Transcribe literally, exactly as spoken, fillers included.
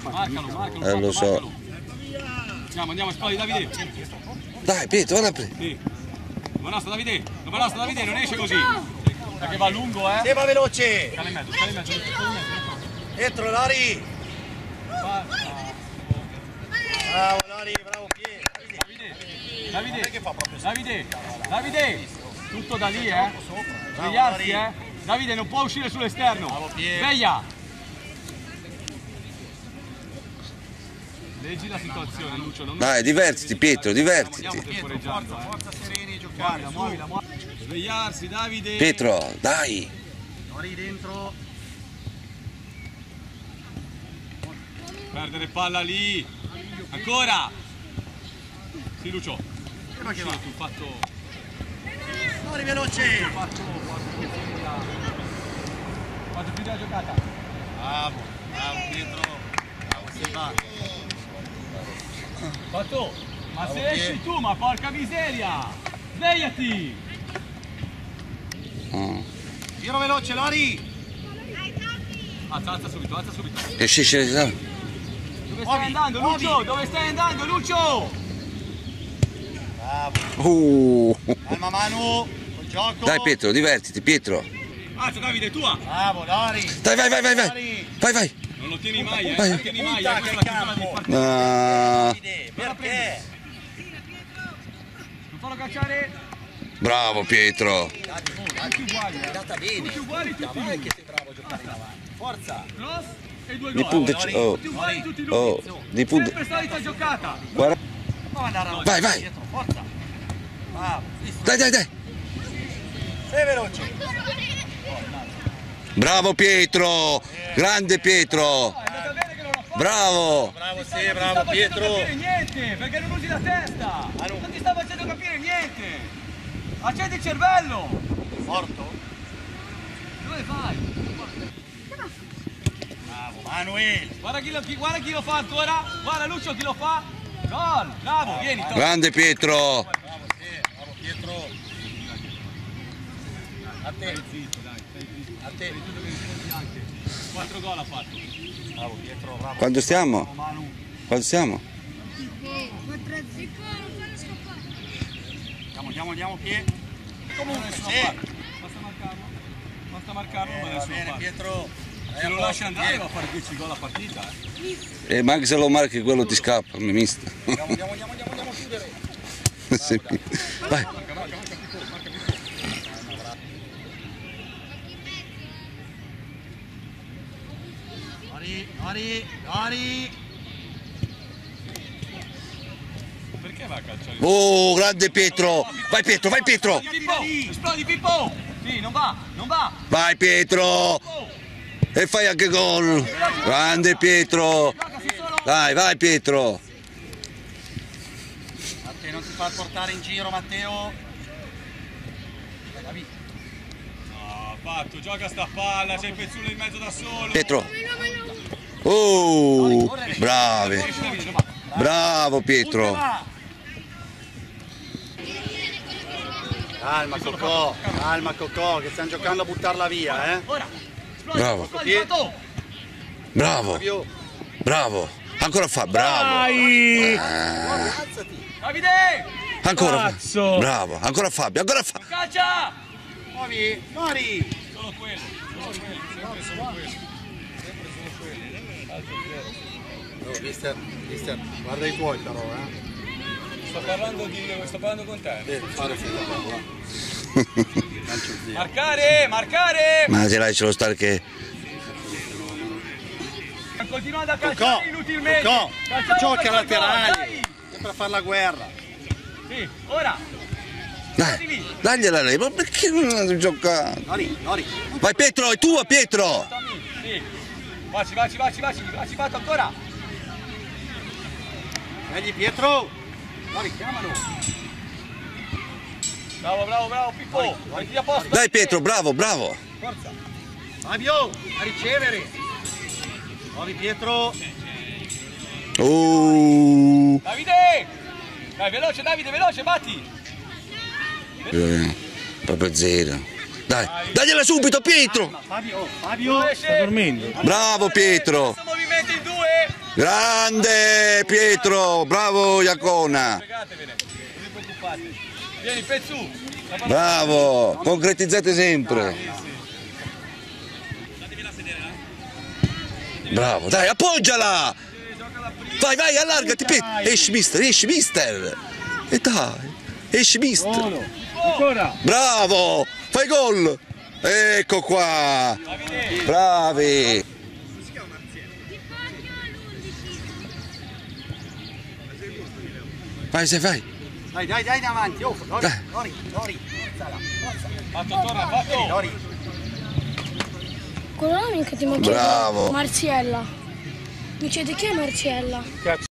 Marcalo, marcalo. Eh, lo so. Marcalo. Andiamo, andiamo, esplodi Davide. Dai, Pietro, guarda a prendere. Sì. Non basta Davide, non basta Davide, non esce così. Perché va lungo, eh. Sì, va veloce. Scala in mezzo, scala in mezzo, scala in mezzo. Dietro, Lari. Bravo, Lari, bravo, Pietro. Davide, Davide, Davide, Davide, tutto da lì, eh. Svegliarsi, eh. Davide non può uscire sull'esterno. Sveglia. Leggi la situazione, Lucio. Non Dai, divertiti, Pietro, divertiti. temporeggiando, eh. Forza sereni, giocare. Muovila, muovila. Svegliarsi, Davide. Pietro, dai. Lari dentro. Perdere palla lì. Ancora. Sì, Lucio. Ma che va? Tu fatto. Lari veloce. Fatto. Fatto più della giocata. Bravo, bravo Pietro. Bravo Seba. Fatto. Ma se esci tu, ma porca miseria. Svegliati. Oh. Giro veloce, Lari. Alza, alza subito, alza subito. Esci, esci, dai. Dove Muovi, stai andando, muovi. Lucio? Dove stai andando, Lucio? Bravo. Uh. Calma Manu. Col gioco. Dai, Pietro, divertiti, Pietro. Alza, Davide, tua. Bravo, Lari. Dai, vai, vai, vai, vai. Lari. Vai, vai. Non lo tieni mai, eh. Vai. Non lo tieni mai, eh. Punta Questa è che la chiusura campo. di partita. Ah, Perché? Non farlo cacciare. bravo, Pietro. Tutti uguali, eh. Andata bene. Tutti uguali, tutti Vai lui. che sei bravo a giocare davanti. Forza. Cross e due Di gol. punte, Lari. oh, Tutti uguali, tutti lui. oh, di punte. Sempre solita giocata. Guarda. Non andare avanti. Vai, vai. Dietro, forza. Bravo. Dai, dai, dai. Sei veloce. Bravo, Pietro. Grande Pietro. È andata bene che non l'ho fatto. Bravo. Bravo, Ti sì, sta- bravo ti sta Pietro. facendo capire niente, perché non usi la testa. Manu. Non ti sta facendo capire niente. Accendi il cervello. Morto. Dove vai? Bravo, Manuel. Guarda chi, lo, chi, guarda chi lo fa ancora. Guarda Lucio chi lo fa. Gol. Bravo, vieni. Tom. Grande Pietro. Bravo, sì, bravo Pietro. A te. Zitto, dai, stai zitto. A te. Quattro gol ha fatto. Bravo Pietro, bravo. Quando stiamo? Manu. Quando stiamo? Andiamo, andiamo, andiamo, Pie. Comunque, Sì. basta marcarlo. Basta marcarlo, ma Eh, va adesso bene lo fa. Pietro. Se lo lasci andare va a fare dieci gol a partita. Eh. E ma anche se lo marchi quello ti scappa, mi mista. Andiamo, andiamo, andiamo, andiamo, andiamo a chiudere. Sì. Vai. Lari, Lari, Lari. Perché va a calciare? Oh, grande Pietro. Vai Pietro, vai Pietro. Pippo! Esplodi Pippo! Sì, non va, non va! Vai Pietro. E fai anche gol. Grande Pietro. Dai, vai Pietro. A te non ti far portare in giro, Matteo. Davi. No, fatto, gioca sta palla, c'è il pezzulo in mezzo da solo. Pietro. Oh, bravi. Esci, Davide, non va. Bravo Pietro. Calma Cocò, calma Cocò, che stanno giocando a buttarla via, eh. Ora! Esplodi, Bravo. esplodi, fatto! Bravo. Fabio, Bravo. Ancora fa, bravo. alzati. Davide! Ancora. Cazzo. Bravo. Ancora Fabio, ancora Fabio. Calcia! Muovi, Mori. Solo quello, solo quello, sempre solo quello. Sempre solo quello. Oh, mister, mister, guarda i tuoi però, eh. Sto parlando di. sto parlando con te. Deve fare fino a qua. Calcio zero. Marcare, marcare! Ma se lascialo stare che... Continuando a Cocò, calciare inutilmente! Cocò, Calciamo gioca per laterali. dai! Sempre a fare la guerra. Sì, ora! Dai, dagliela lei, ma perché non ha giocato? Lori, Lori. Vai Pietro, è tua Pietro! Sì! Vaci, vaci, vaci, vaci, vaci, fatto ancora! Vedi Pietro. Lori, chiamalo. Bravo, bravo, bravo, Pippo! Metti a posto! Dai Pietro, bravo, bravo! Forza. Fabio, a ricevere. Muovi Pietro. Oh, Davide! Dai, veloce, Davide, veloce, batti! eh, proprio zero. Dai, dagliela subito Pietro! Fabio, Fabio. Sta dormendo. Bravo Pietro! Questo movimento in due! Grande Pietro, bravo Iacona. Fregatevene, non vi preoccupate. Vieni, Pezzu. Bravo, concretizzate sempre. Bravo, dai, appoggiala. Vai, vai, allargati, Pietro. Esci, mister, esci, mister. E dai, esci, mister. Ancora. Bravo, fai gol. Ecco qua. Bravi. Vai, se vai. Dai, dai, dai davanti. Oh, Lori, Dai. Lori, Lori. Forzala, forza. Fatto, torna, fatto. Lori. Quello là mica ti manca. Bravo. Marziella. Mi chiede chi è Marziella?